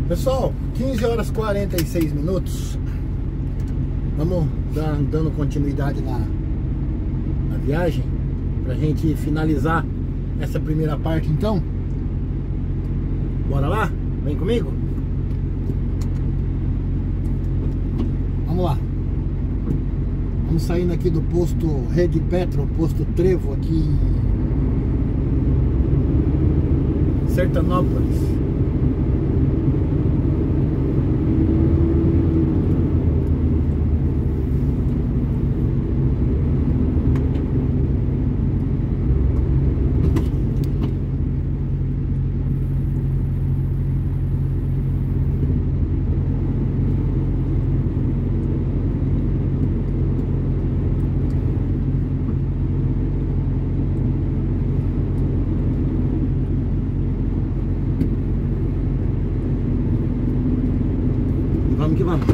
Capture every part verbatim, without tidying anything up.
Pessoal, quinze horas e quarenta e seis minutos. Vamos dar, dando continuidade na, na viagem, pra gente finalizar essa primeira parte então. Bora lá? Vem comigo? Vamos lá. Vamos saindo aqui do posto Rede Petro, posto Trevo, aqui em Sertanópolis. Vamos que vamos.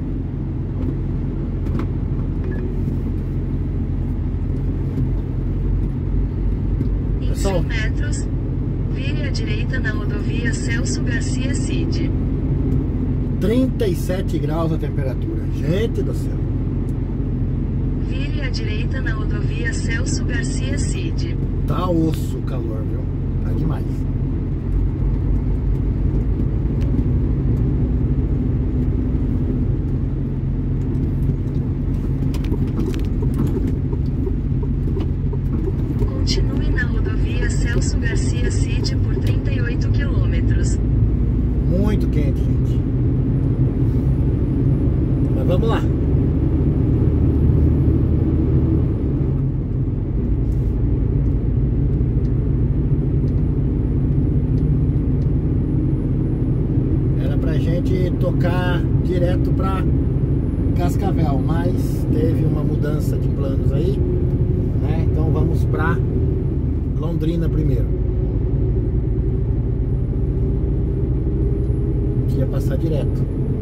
Em Pessoal, cem metros, vire à direita na rodovia Celso Garcia Cid. trinta e sete graus a temperatura. Gente do céu. Vire à direita na rodovia Celso Garcia Cid. Tá osso o calor, viu? Tá demais. Continue na rodovia Celso Garcia Cid por trinta e oito quilômetros. Muito quente, gente. Mas vamos lá. Era pra gente tocar direto pra Cascavel, mas teve uma mudança de planos aí, né? Então vamos pra Londrina primeiro. Que ia passar direto.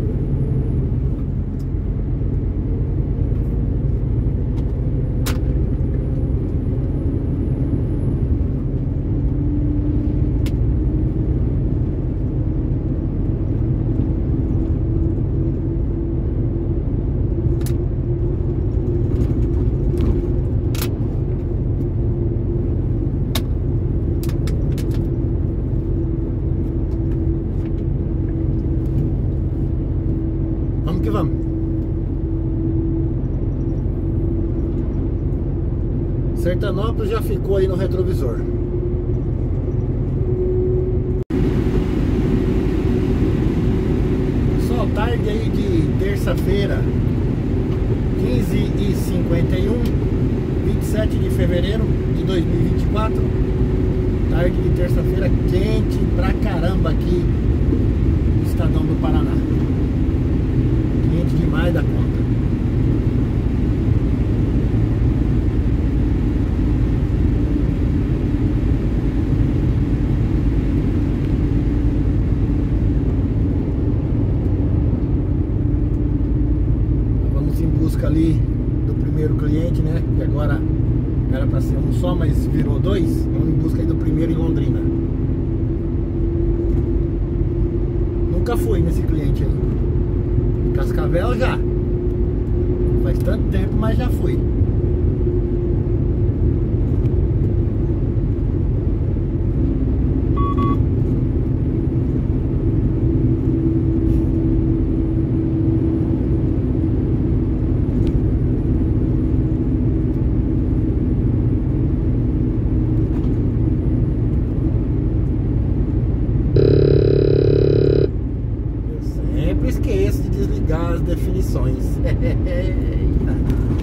Vamos que vamos. Sertanópolis já ficou aí no retrovisor. Só tarde aí de terça-feira, quinze e cinquenta e um, vinte e sete de fevereiro de dois mil e vinte e quatro. Tarde de terça-feira, quente pra caramba aqui no Estadão do Paraná. Quente demais da conta. Vamos em busca ali do primeiro cliente, né? Que agora era para ser um só, mas virou dois. Vamos em busca aí do primeiro em Londrina. Nunca fui nesse cliente aí. Cascavel já. Faz tanto tempo, mas já fui. Esqueço de desligar as definições. Eita.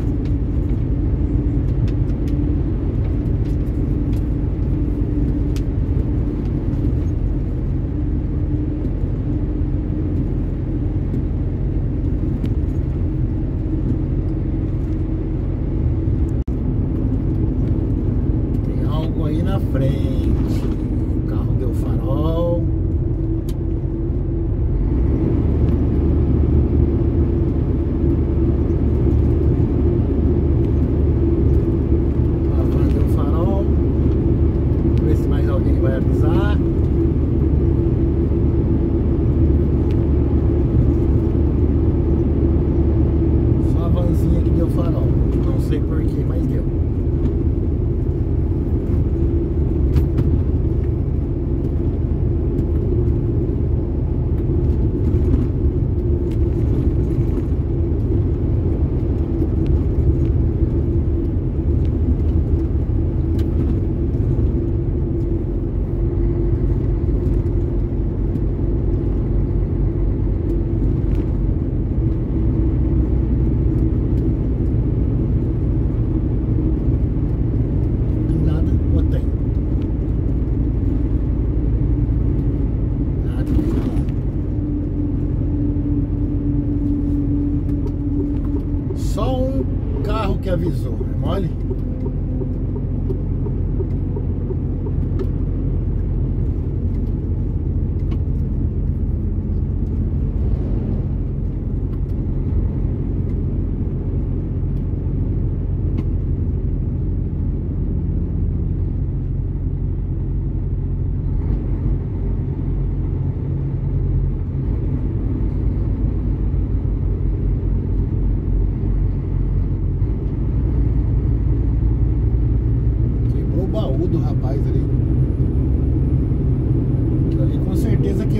Tem algo aí na frente. O carro deu farol.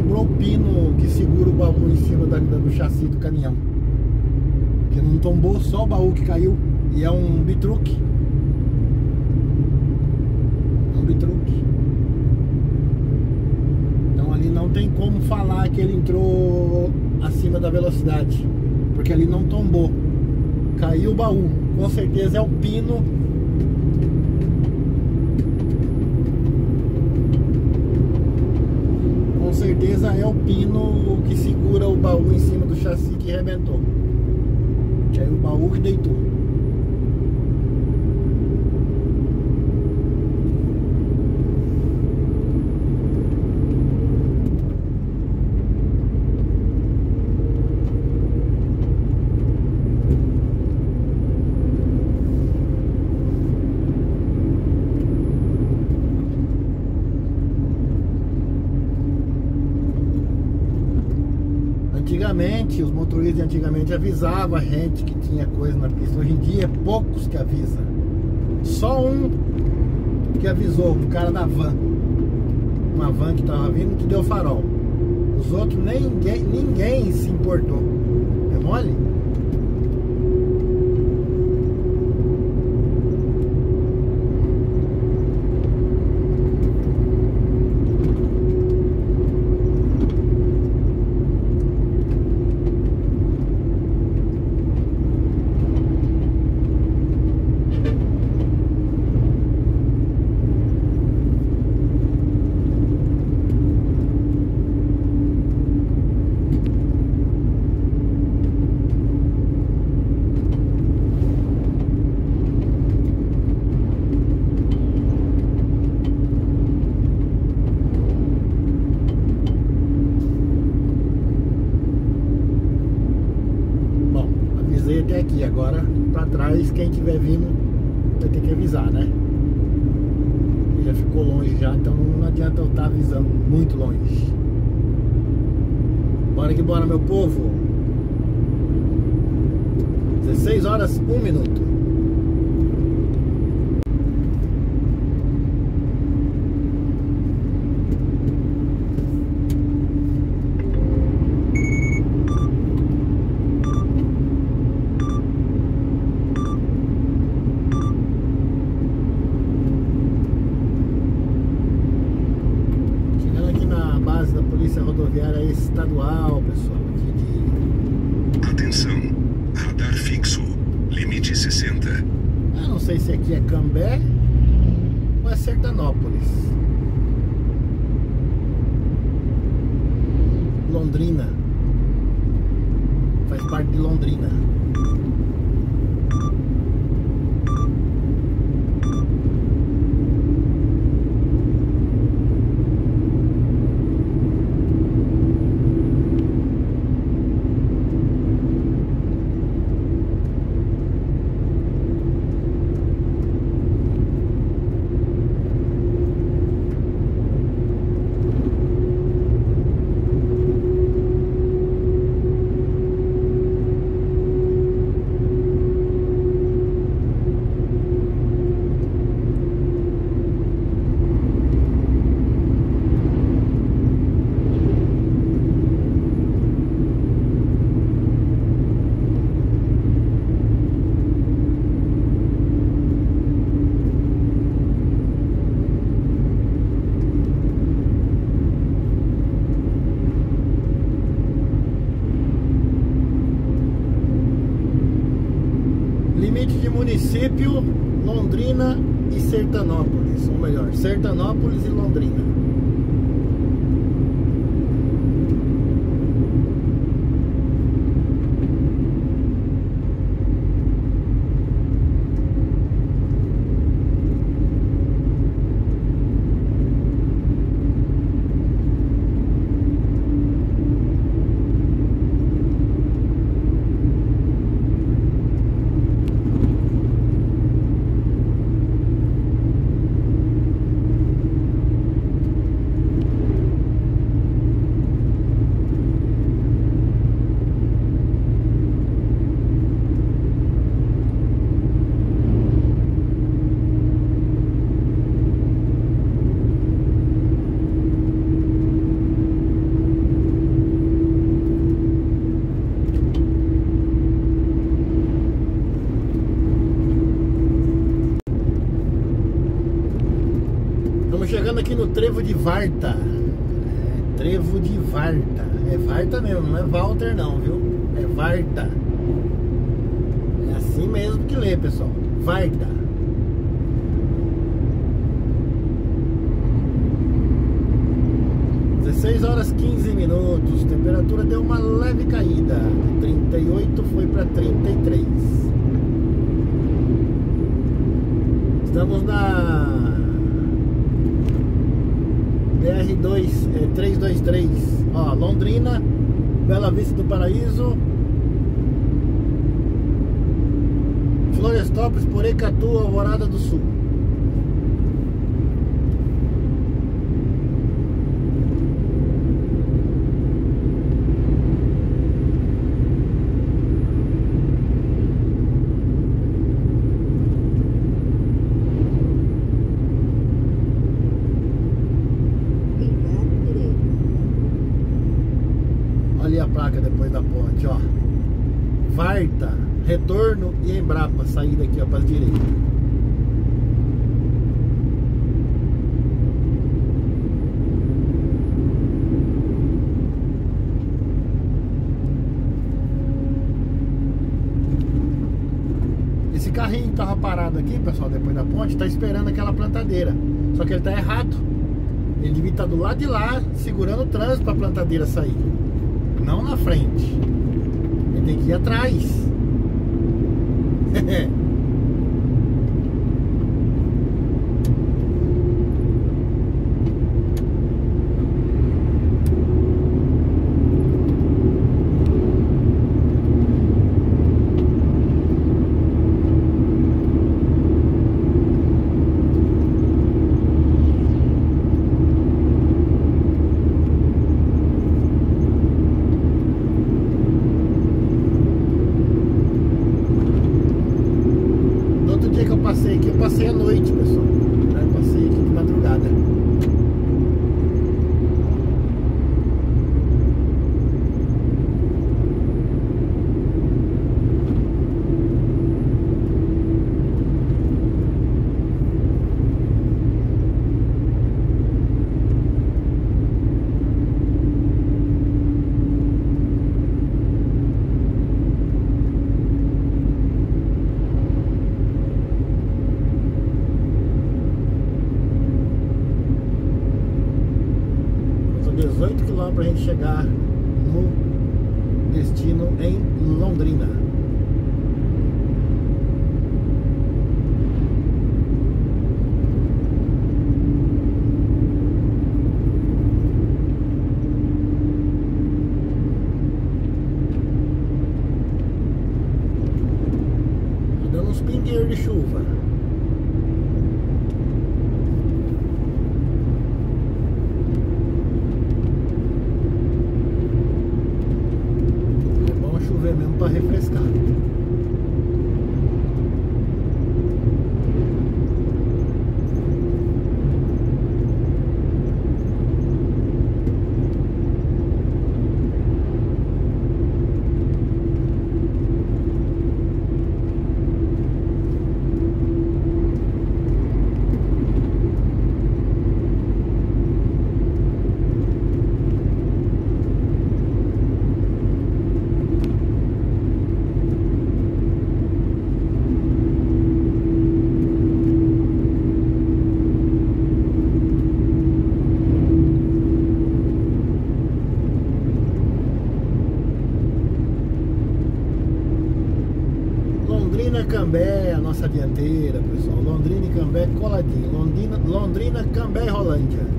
quebrou o pino que segura o baú em cima da, do chassi do caminhão. Que não tombou, só o baú que caiu. E é um bitruque. É um bitruque. Então ali não tem como falar que ele entrou acima da velocidade, porque ali não tombou. Caiu o baú. Com certeza é o pino. Com certeza é o pino que segura o baú em cima do chassi que arrebentou. Aí o baú que deitou. Antigamente, os motoristas antigamente avisavam a gente que tinha coisa na pista. Hoje em dia, poucos que avisam. Só um que avisou, o cara da van. Uma van que tava vindo, que deu farol. Os outros, nem, ninguém, ninguém se importou. É mole? Até aqui, agora pra trás, quem tiver vindo vai ter que avisar, né? Ele já ficou longe já, então não adianta eu estar avisando muito longe. Bora que bora, meu povo. dezesseis horas, um minuto. Rodoviária estadual, pessoal, aqui de... Atenção, radar fixo, limite sessenta. Eu não sei se aqui é Cambé ou é Sertanópolis. Londrina. Faz parte de Londrina. Limite de município, Londrina e Sertanópolis, ou melhor, Sertanópolis e Londrina. Varta. É, trevo de Varta. É Varta mesmo, não é Walter não, viu? É Varta. É assim mesmo que lê, pessoal. Varta. dezesseis horas quinze minutos. Temperatura deu uma leve caída. De trinta e oito foi para trinta e três. Estamos na B R dois, é, trezentos e vinte e três. Ó, Londrina, Bela Vista do Paraíso, Florestópolis, Porecatu, Alvorada do Sul. A placa depois da ponte, ó. Varta, retorno e Embrapa, saída aqui, ó, para a direita. Esse carrinho que tava parado aqui, pessoal, depois da ponte, tá esperando aquela plantadeira. Só que ele tá errado. Ele devia estar do lado de lá, segurando o trânsito para a plantadeira sair. Não na frente. Ele tem que ir atrás. Passei à noite, pessoal. Eu passei aqui de madrugada. dezoito quilômetros para a gente chegar no destino em Londrina. Tá dando uns pingueiros de chuva. Mesmo para refrescar. Londrina Cambé, a nossa dianteira, pessoal. Londrina e Cambé coladinho. Londrina, Londrina, Cambé e Rolândia.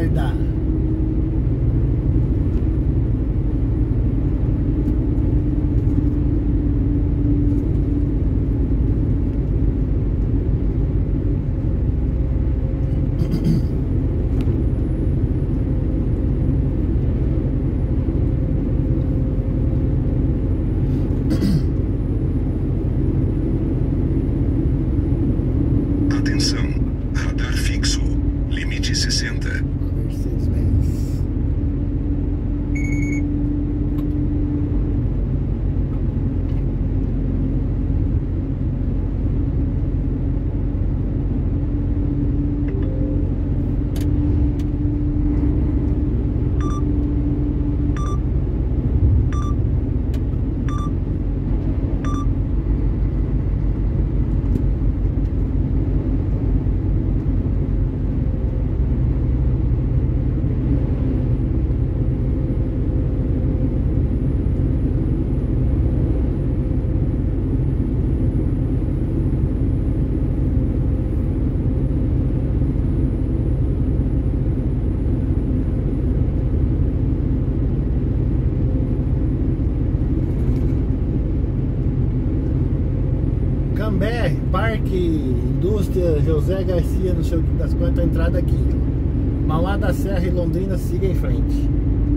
aguardar. Atenção, radar fixo, limite sessenta. Mercedes-Benz. Cambé, Parque Indústria José Garcia, no seu das Quantas, a entrada aqui. Mauá da Serra e Londrina, siga em frente.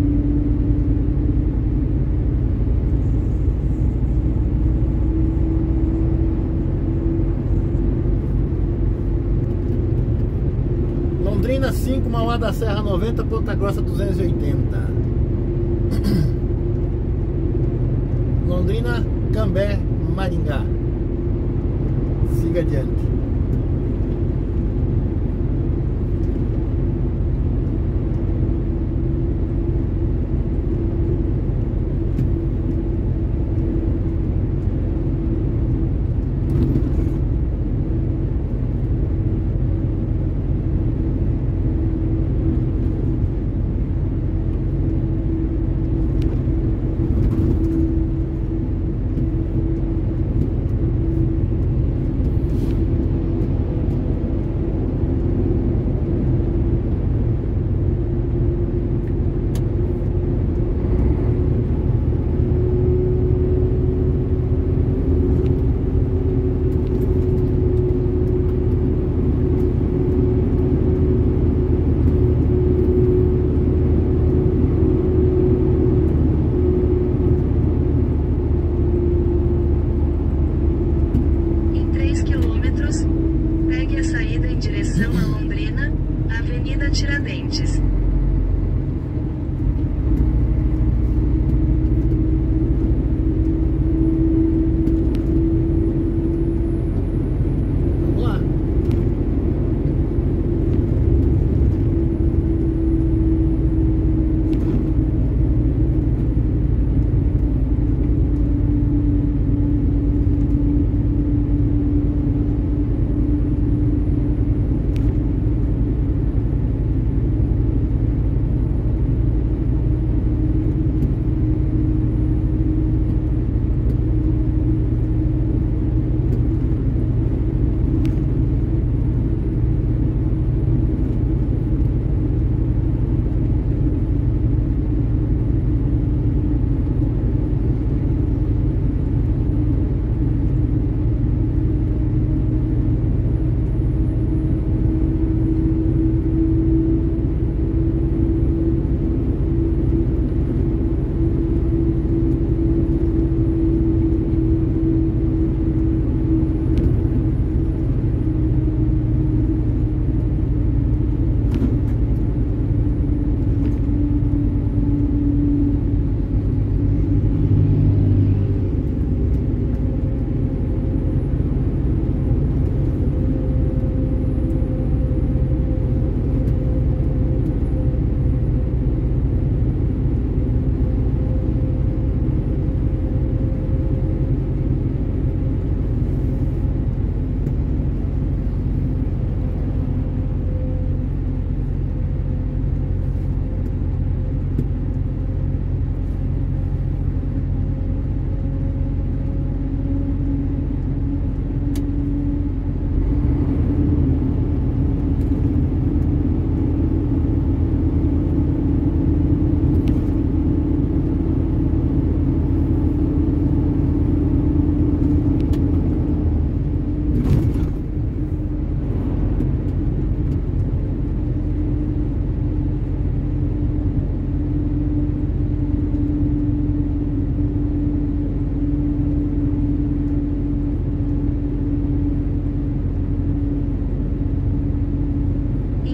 Londrina cinco, Mauá da Serra noventa, Ponta Grossa duzentos e oitenta. Londrina, Cambé, Maringá. Siga adiante. Tiradentes. Vamos lá.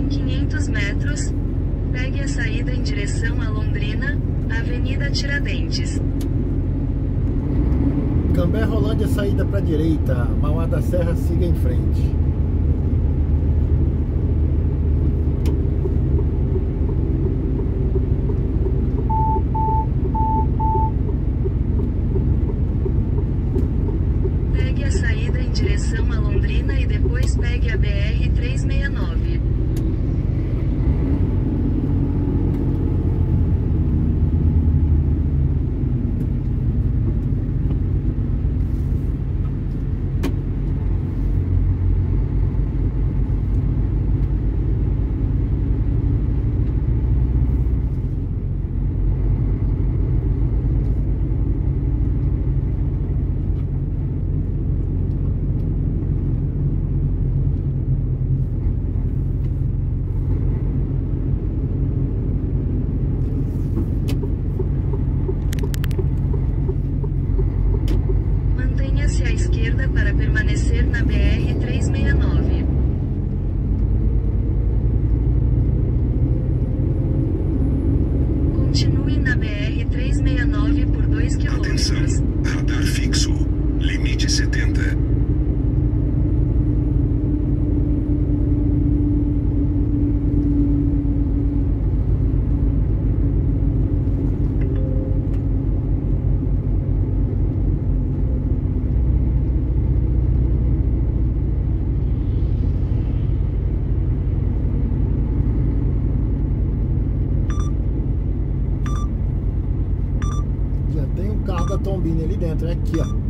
Em quinhentos metros, pegue a saída em direção a Londrina, Avenida Tiradentes. Cambé Rolândia, saída para a direita. Mauá da Serra, siga em frente. Pegue a saída em direção a Londrina e depois pegue a B R trezentos e sessenta e nove. Mantenha-se à esquerda para permanecer na B R trezentos e sessenta e nove. Continue na B R trezentos e sessenta e nove por dois quilômetros. Atenção, radar fixo. Limite setenta. Já tem um carro da Tombini ali dentro, é aqui, ó.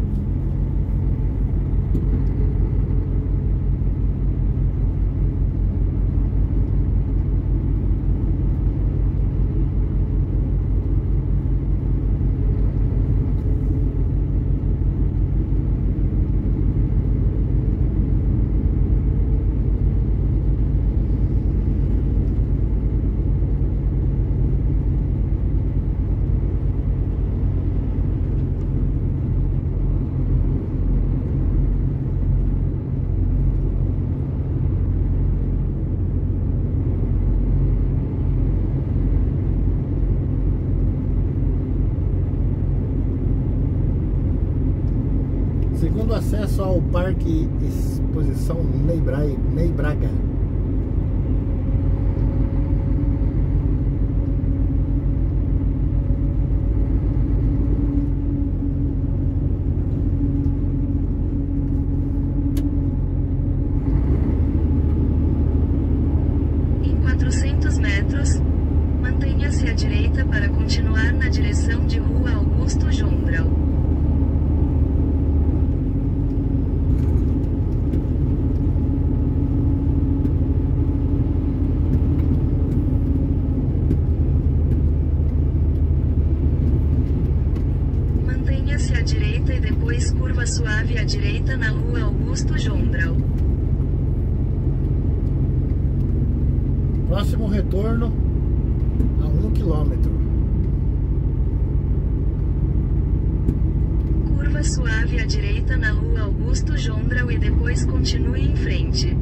Segundo acesso ao Parque Exposição Ney Bra- Ney Braga. Em quatrocentos metros, mantenha-se à direita para continuar na direção de Rua Augusto Jondral. Mantenha-se à direita e depois curva suave à direita na Rua Augusto Jondral. Próximo retorno a um quilômetro. Curva suave à direita na Rua Augusto Jondral e depois continue em frente.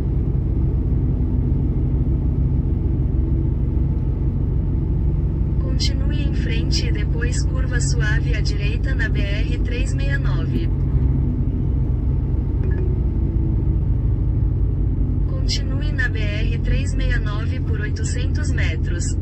Continue em frente e depois curva suave à direita na B R trezentos e sessenta e nove. Continue na B R trezentos e sessenta e nove por oitocentos metros.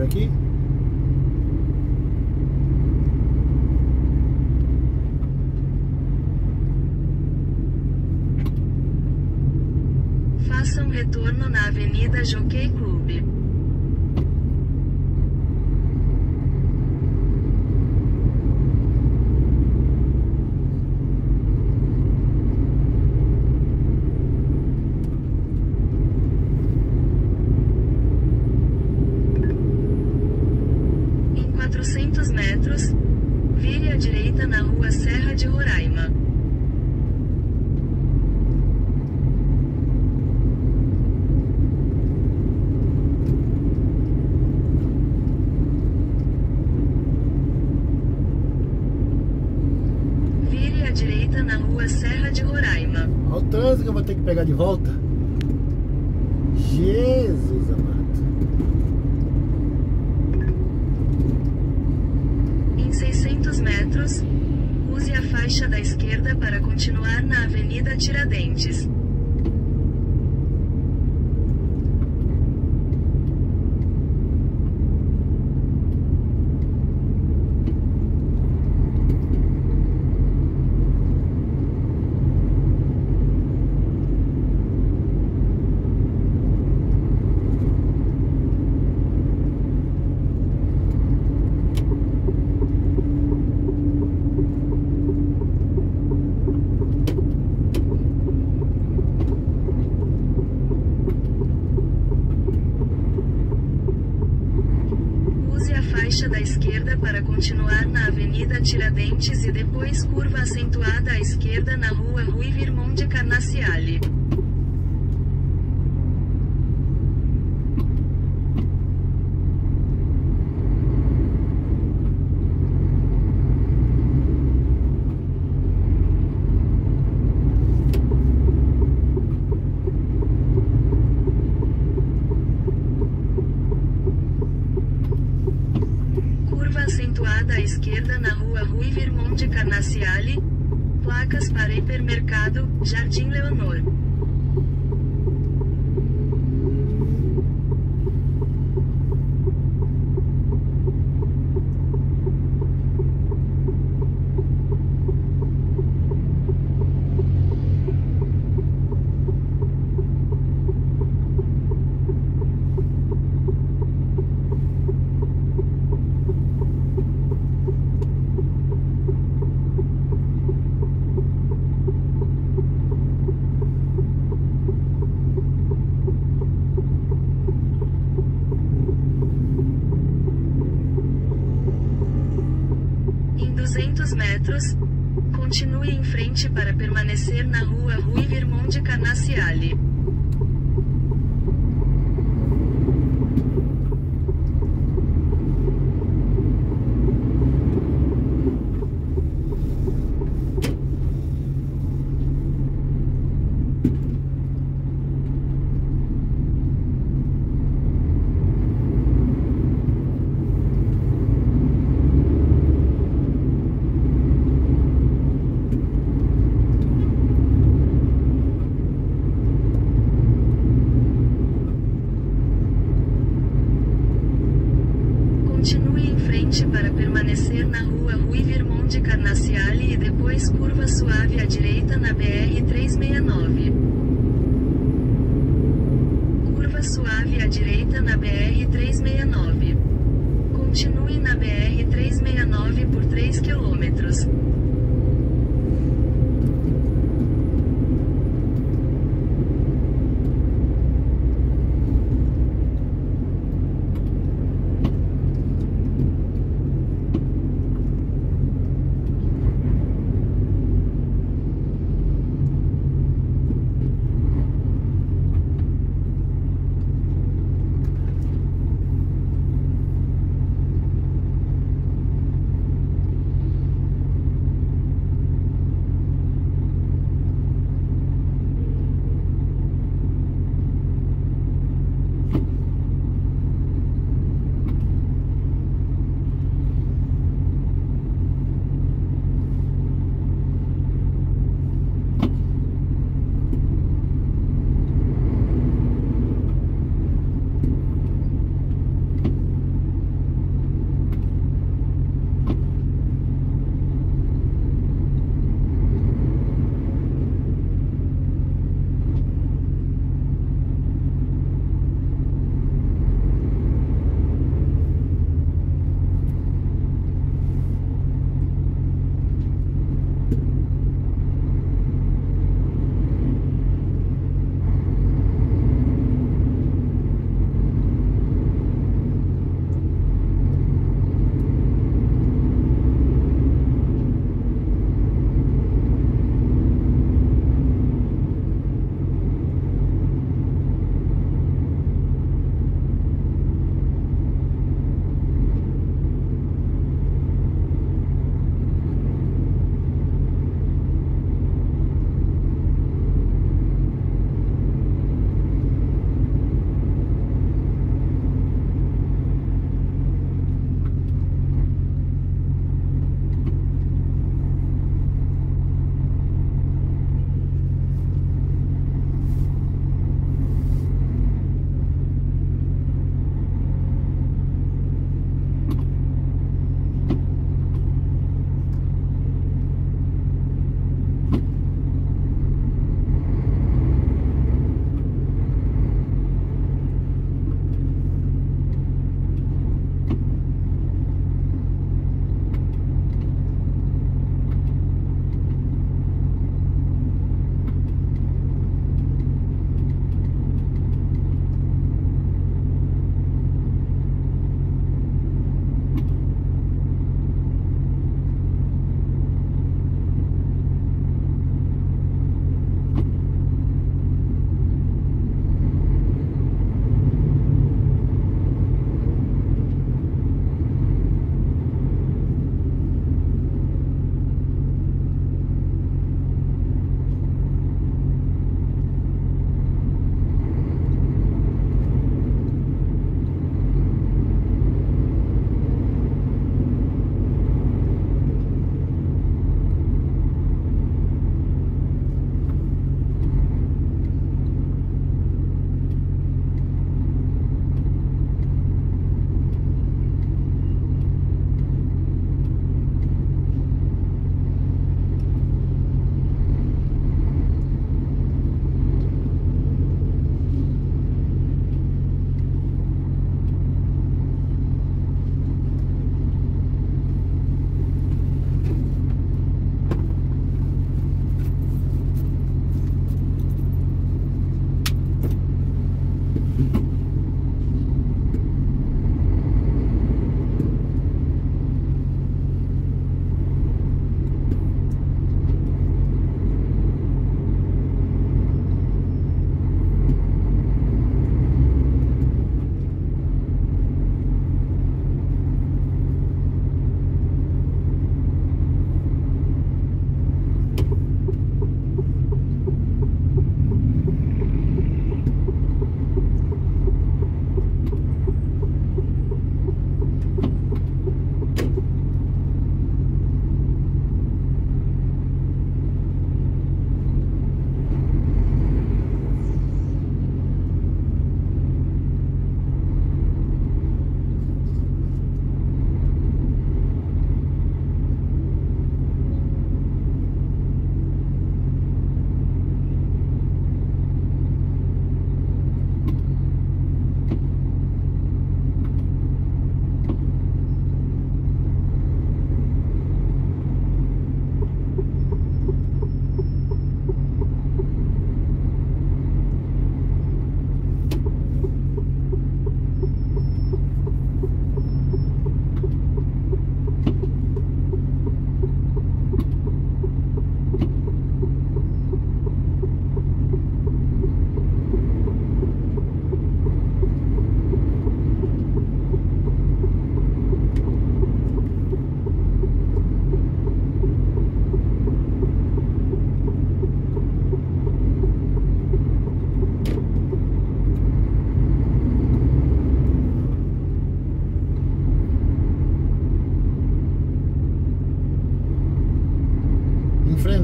aqui. Faça um retorno na Avenida Jockey Club. Em quatrocentos metros, vire à direita na Rua Serra de Roraima. Direita na Rua Serra de Roraima. Olha o trânsito que eu vou ter que pegar de volta. Jesus amado. Em seiscentos metros, use a faixa da esquerda para continuar na Avenida Tiradentes. Faixa da esquerda para continuar na Avenida Tiradentes e depois curva acentuada à esquerda na Rua Rui Virmão de Carnaciale. Acentuada à esquerda na Rua Rui Virmão de Carnaciale, placas para hipermercado, Jardim Leonor. duzentos metros, continue em frente para permanecer na Rua Rui Virmão de Carnaciale. Continue em frente para permanecer na Rua Rui Virmão de Carnaciale e depois curva suave à direita na B R trezentos e sessenta e nove. Curva suave à direita na B R trezentos e sessenta e nove. Continue na B R trezentos e sessenta e nove por três quilômetros.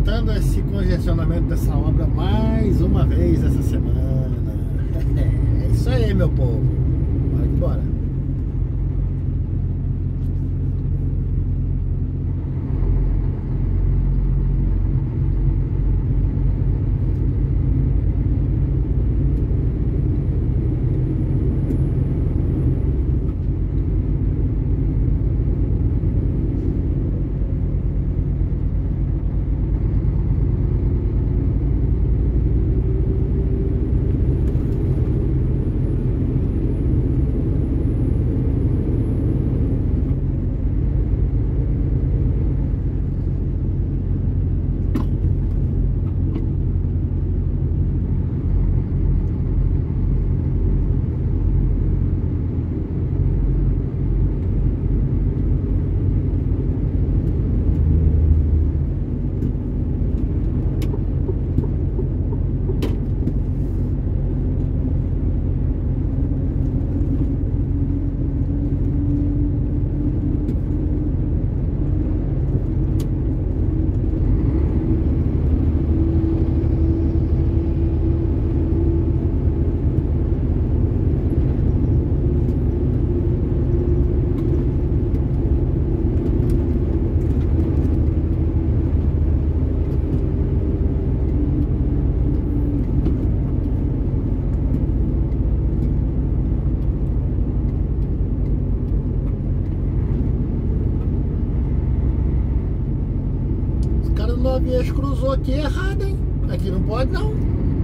enfrentando esse congestionamento dessa obra mais uma vez essa semana. É isso aí, meu povo. Bora que bora. O eixo cruzou aqui errado, hein? Aqui não pode não.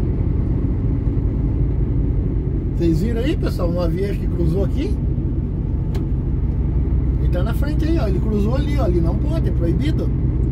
Vocês viram aí, pessoal? Um avião que cruzou aqui. Ele tá na frente aí, ó. Ele cruzou ali, ó. Ali não pode, é proibido.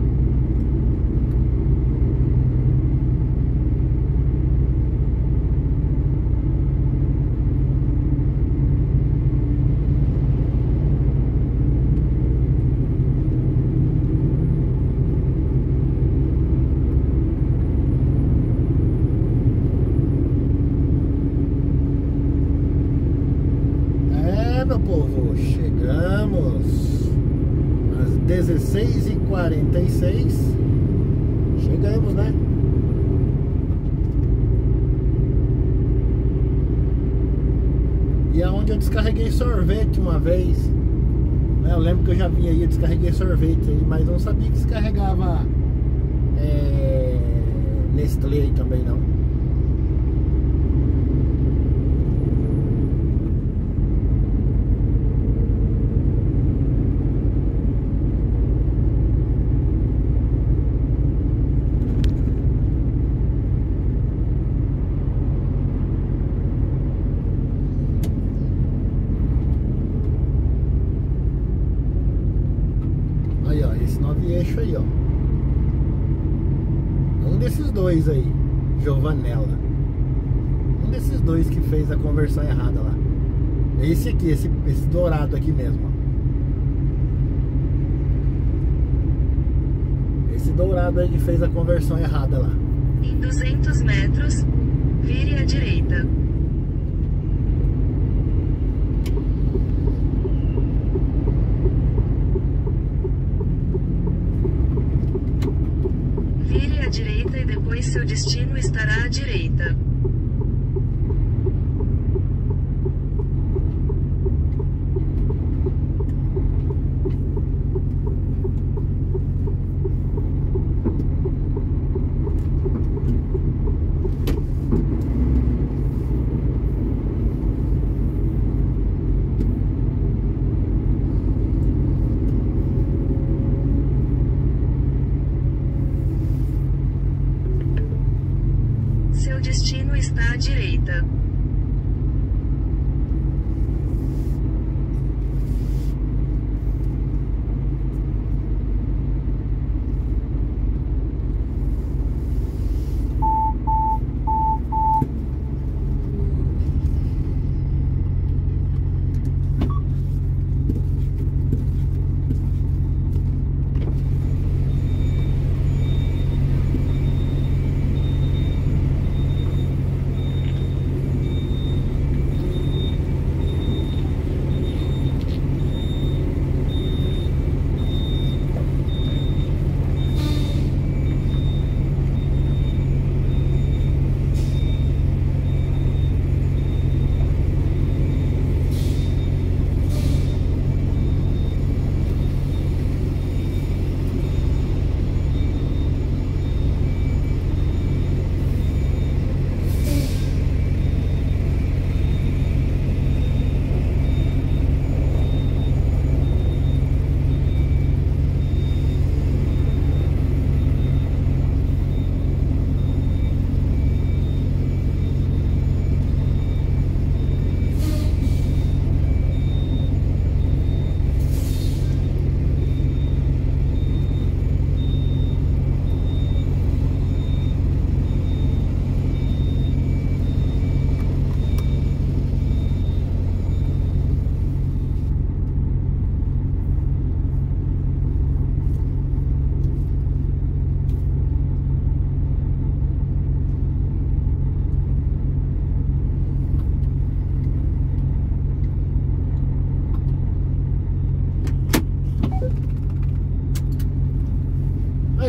Meu povo, chegamos às dezesseis e quarenta e seis. Chegamos, né? E aonde eu descarreguei sorvete uma vez, né? Eu lembro que eu já vinha aí, eu descarreguei sorvete aí, mas não sabia que descarregava é, Nestlé aí também não. Esse nove eixo aí, ó. Um desses dois aí, Giovanella. Um desses dois que fez a conversão errada lá. Esse aqui, esse, esse dourado aqui mesmo, ó. Esse dourado aí que fez a conversão errada lá. Em duzentos metros, vire à direita. Vire à direita e depois seu destino estará à direita. Seu destino está à direita.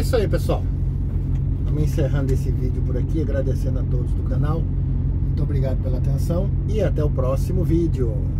isso aí, pessoal. Vamos encerrando esse vídeo por aqui, agradecendo a todos do canal. Muito obrigado pela atenção e até o próximo vídeo.